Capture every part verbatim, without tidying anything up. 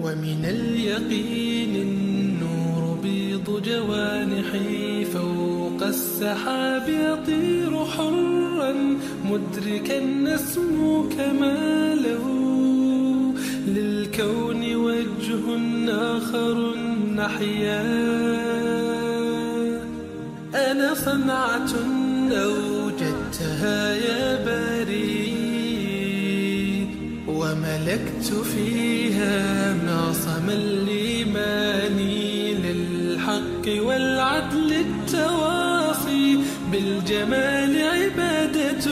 ومن اليقين النور بيض جوانحي فوق السحاب يطير حرا مدركا نسمو كماله للكون وجه آخر نحيا. أنا صنعة أوجدتها يا باري وملكت فيها معصم الإيمان للحق والعدل التواصي بالجمال عبادة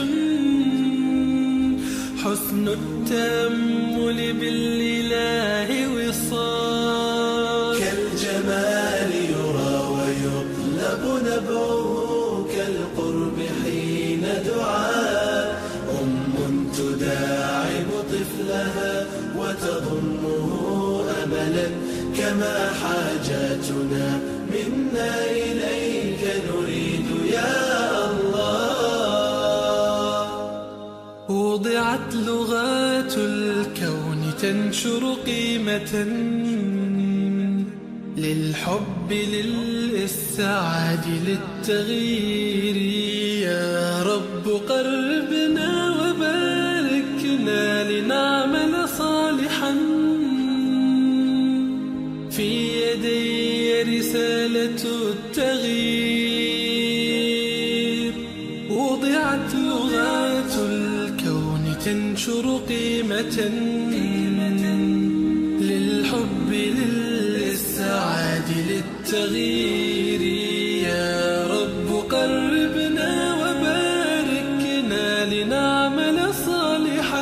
حسن التأمل بالإله وصال كالجمال يرى ويطلب نبعه كالقرب حين دعاء أم تداعب طفلها وتضمه أملا كما حاجاتنا منا إليك نريد يا الله. وضعت لغات الكون تنشر قيمة للحب للإسعاد للتغيير. يا رب قربنا وباركنا لنعمل صالحا في يدي رسالة التغيير. وضعت لغات الكون تنشر قيمة للحب للإسعاد للتغيير. يا رب قربنا وباركنا لنعمل صالحا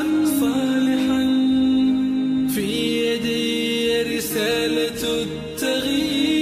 صالحا في يدي رسالة التغيير.